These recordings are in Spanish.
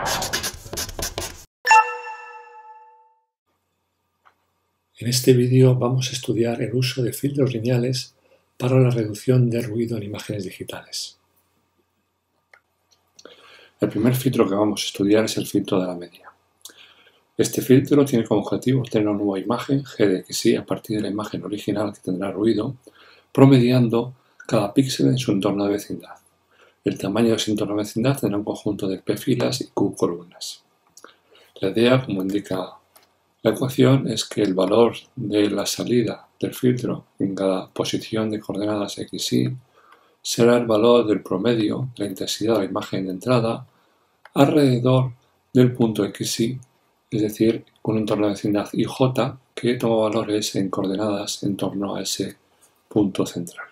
En este vídeo vamos a estudiar el uso de filtros lineales para la reducción de ruido en imágenes digitales. El primer filtro que vamos a estudiar es el filtro de la media. Este filtro tiene como objetivo obtener una nueva imagen G de XY a partir de la imagen original que tendrá ruido, promediando cada píxel en su entorno de vecindad. El tamaño de ese entorno de vecindad tendrá un conjunto de P filas y Q columnas. La idea, como indica la ecuación, es que el valor de la salida del filtro en cada posición de coordenadas x, y será el valor del promedio de la intensidad de la imagen de entrada alrededor del punto x, y, es decir, con un entorno de vecindad IJ que toma valores en coordenadas en torno a ese punto central.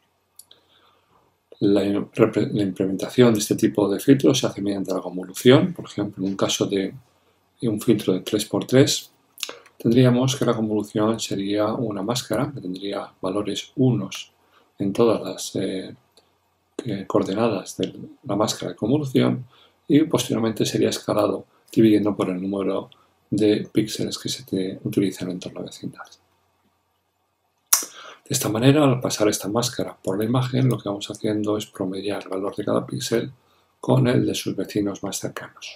La implementación de este tipo de filtros se hace mediante la convolución. Por ejemplo, en un caso de un filtro de 3×3, tendríamos que la convolución sería una máscara que tendría valores unos en todas las coordenadas de la máscara de convolución y posteriormente sería escalado dividiendo por el número de píxeles que se utilizan en torno a la vecindad. De esta manera, al pasar esta máscara por la imagen, lo que vamos haciendo es promediar el valor de cada píxel con el de sus vecinos más cercanos.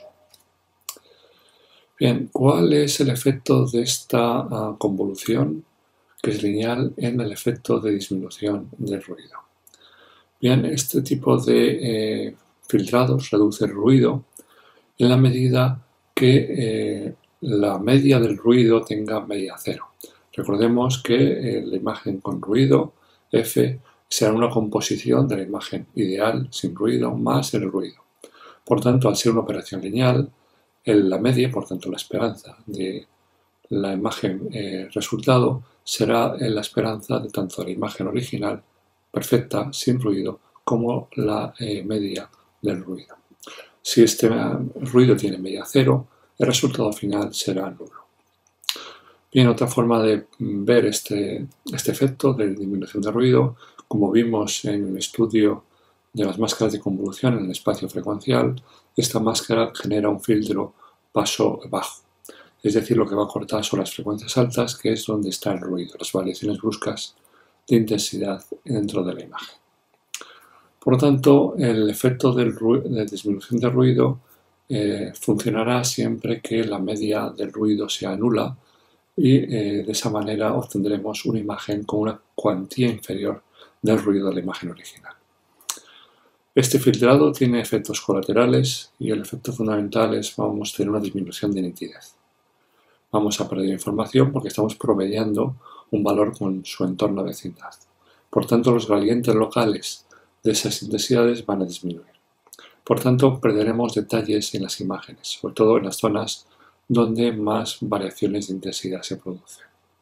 Bien, ¿cuál es el efecto de esta convolución, que es lineal, en el efecto de disminución del ruido? Bien, este tipo de filtrados reduce el ruido en la medida que la media del ruido tenga media cero. Recordemos que la imagen con ruido, F, será una composición de la imagen ideal sin ruido más el ruido. Por tanto, al ser una operación lineal, la media, por tanto la esperanza de la imagen resultado, será la esperanza de tanto la imagen original perfecta, sin ruido, como la media del ruido. Si este ruido tiene media cero, el resultado final será nulo. Bien, otra forma de ver este efecto de disminución de ruido, como vimos en el estudio de las máscaras de convolución en el espacio frecuencial, esta máscara genera un filtro paso bajo. Es decir, lo que va a cortar son las frecuencias altas, que es donde está el ruido, las variaciones bruscas de intensidad dentro de la imagen. Por lo tanto, el efecto de disminución de ruido funcionará siempre que la media del ruido sea nula y de esa manera obtendremos una imagen con una cuantía inferior del ruido de la imagen original. Este filtrado tiene efectos colaterales y el efecto fundamental es que vamos a tener una disminución de nitidez. Vamos a perder información porque estamos promediando un valor con su entorno de vecindad. Por tanto, los gradientes locales de esas intensidades van a disminuir. Por tanto, perderemos detalles en las imágenes, sobre todo en las zonas donde más variaciones de intensidad se producen.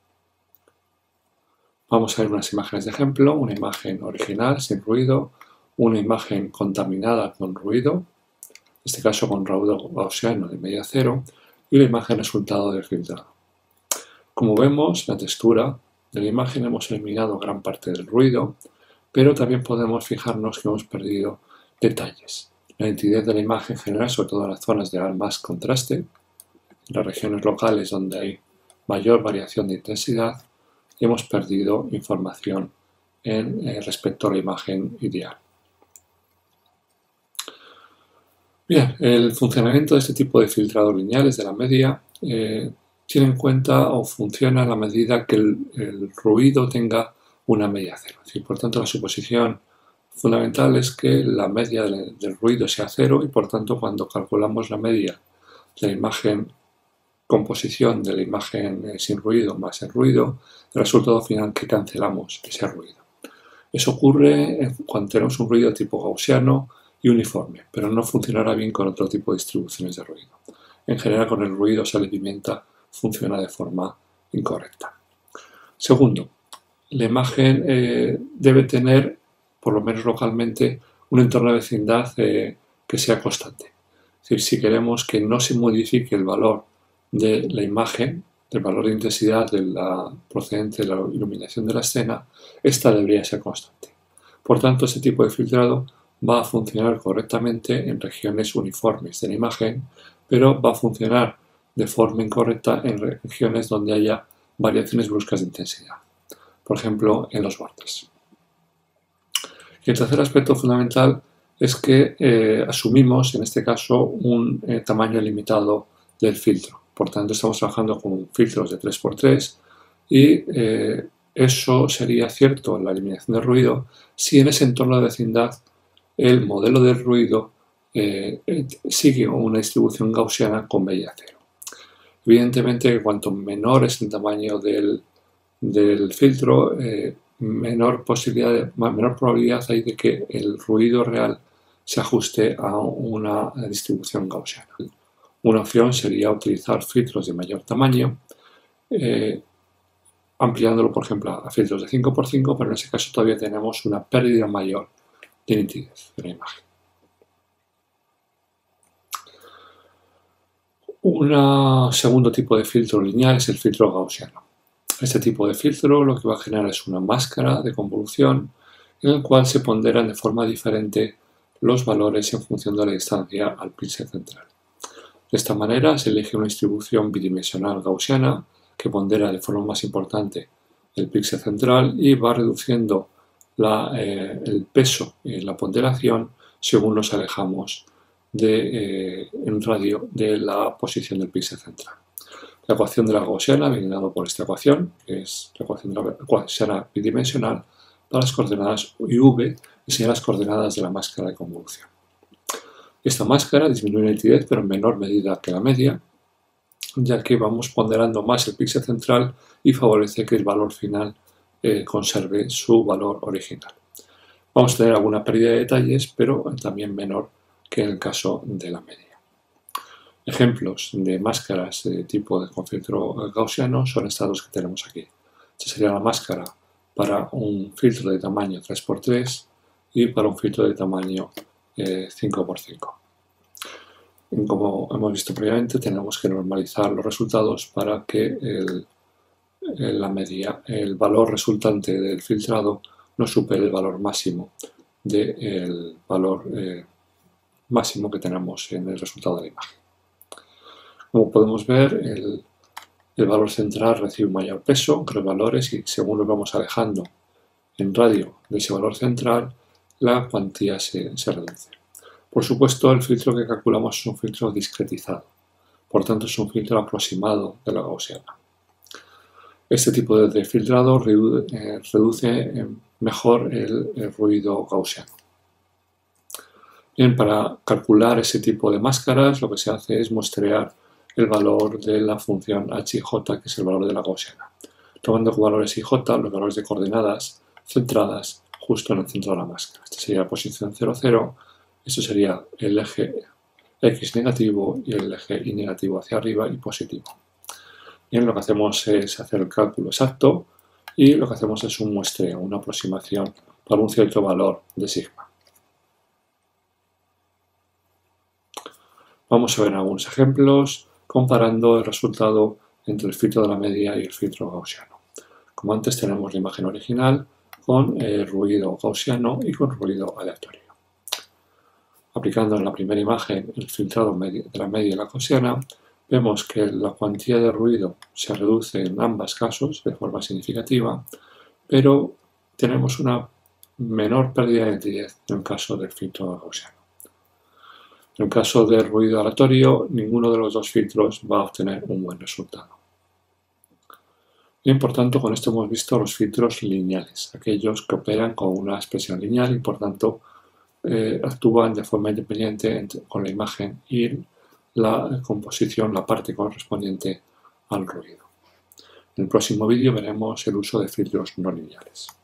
Vamos a ver unas imágenes de ejemplo, una imagen original sin ruido, una imagen contaminada con ruido, en este caso con ruido gaussiano de media cero, y la imagen resultado del filtrado. Como vemos, la textura de la imagen hemos eliminado gran parte del ruido, pero también podemos fijarnos que hemos perdido detalles. La nitidez de la imagen general, sobre todo en las zonas de más contraste, en las regiones locales donde hay mayor variación de intensidad, y hemos perdido información respecto a la imagen ideal. Bien, el funcionamiento de este tipo de filtrados lineales de la media tiene en cuenta o funciona a la medida que el ruido tenga una media cero. Es decir, por tanto, la suposición fundamental es que la media del ruido sea cero y, por tanto, cuando calculamos la media de la imagen composición de la imagen sin ruido más el ruido, el resultado final que cancelamos ese ruido. Eso ocurre cuando tenemos un ruido tipo gaussiano y uniforme, pero no funcionará bien con otro tipo de distribuciones de ruido. En general, con el ruido se alimenta, funciona de forma incorrecta. Segundo, la imagen debe tener, por lo menos localmente, un entorno de vecindad que sea constante. Es decir, si queremos que no se modifique el valor de la imagen, del valor de intensidad de la procedente de la iluminación de la escena, esta debería ser constante. Por tanto, este tipo de filtrado va a funcionar correctamente en regiones uniformes de la imagen, pero va a funcionar de forma incorrecta en regiones donde haya variaciones bruscas de intensidad, por ejemplo, en los bordes. Y el tercer aspecto fundamental es que asumimos, en este caso, un tamaño limitado del filtro. Por tanto, estamos trabajando con filtros de 3×3 y eso sería cierto en la eliminación de ruido si en ese entorno de vecindad el modelo de ruido sigue una distribución gaussiana con media cero. Evidentemente, cuanto menor es el tamaño del filtro, menor probabilidad hay de que el ruido real se ajuste a una distribución gaussiana. Una opción sería utilizar filtros de mayor tamaño, ampliándolo, por ejemplo, a filtros de 5×5, pero en ese caso todavía tenemos una pérdida mayor de nitidez de la imagen. Un segundo tipo de filtro lineal es el filtro gaussiano. Este tipo de filtro lo que va a generar es una máscara de convolución en el cual se ponderan de forma diferente los valores en función de la distancia al píxel central. De esta manera se elige una distribución bidimensional gaussiana que pondera de forma más importante el píxel central y va reduciendo el peso en la ponderación según nos alejamos en radio de la posición del píxel central. La ecuación de la gaussiana viene dado por esta ecuación, que es la ecuación de la gaussiana bidimensional para las coordenadas v, que serían las coordenadas de la máscara de convolución. Esta máscara disminuye la nitidez, pero en menor medida que la media, ya que vamos ponderando más el píxel central y favorece que el valor final conserve su valor original. Vamos a tener alguna pérdida de detalles, pero también menor que en el caso de la media. Ejemplos de máscaras de tipo con filtro gaussiano son estas dos que tenemos aquí. Esta sería la máscara para un filtro de tamaño 3×3 y para un filtro de tamaño 5×5. Como hemos visto previamente, tenemos que normalizar los resultados para que el valor resultante del filtrado no supere el valor máximo del valor máximo que tenemos en el resultado de la imagen. Como podemos ver, el valor central recibe un mayor peso entre los valores y según nos vamos alejando en radio de ese valor central, la cuantía se reduce. Por supuesto, el filtro que calculamos es un filtro discretizado, por tanto es un filtro aproximado de la gaussiana. Este tipo de filtrado reduce mejor el ruido gaussiano. Bien, para calcular ese tipo de máscaras lo que se hace es muestrear el valor de la función h y j, que es el valor de la gaussiana, tomando como valores i y j los valores de coordenadas centradas justo en el centro de la máscara. Esta sería la posición 0, 0, esto sería el eje x negativo y el eje y negativo hacia arriba y positivo. Bien, lo que hacemos es hacer el cálculo exacto y lo que hacemos es un muestreo, una aproximación para un cierto valor de sigma. Vamos a ver algunos ejemplos comparando el resultado entre el filtro de la media y el filtro gaussiano. Como antes tenemos la imagen original con ruido gaussiano y con ruido aleatorio. Aplicando en la primera imagen el filtrado de la media y la gaussiana, vemos que la cuantía de ruido se reduce en ambos casos de forma significativa, pero tenemos una menor pérdida de nitidez en el caso del filtro gaussiano. En el caso del ruido aleatorio, ninguno de los dos filtros va a obtener un buen resultado. Bien, por tanto, con esto hemos visto los filtros lineales, aquellos que operan con una expresión lineal y, por tanto, actúan de forma independiente con la imagen y la composición, la parte correspondiente al ruido. En el próximo vídeo veremos el uso de filtros no lineales.